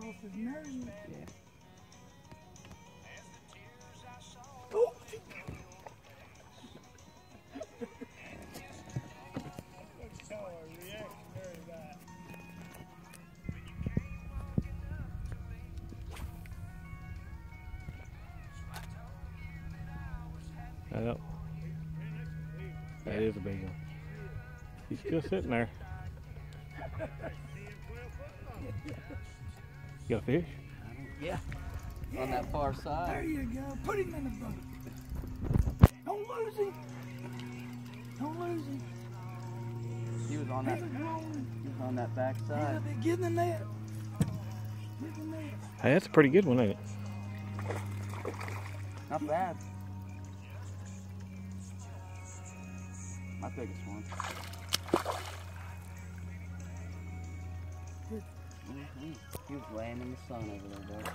across his nose. Yeah. Oh! Yep. That is a big one. He's still sitting there. You got a fish? Yeah. On that far side. There you go. Put him in the boat. Don't lose him. Don't lose him. He was on that. He's a grown. He's on that back side. Get in the net. Get in the net. Hey, that's a pretty good one, ain't it? Not bad. My biggest one. He was laying in the sun over there, bud.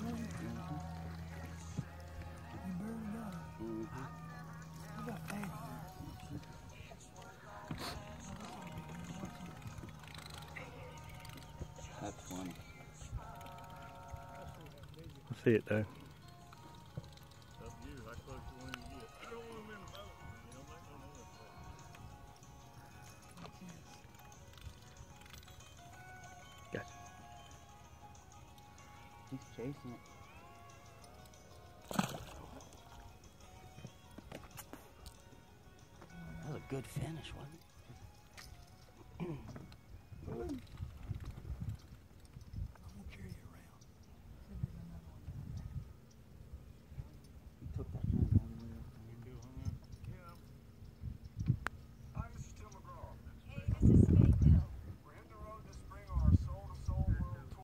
That's funny. I see it though. Gotcha. He's chasing it. That was a good finish, wasn't it?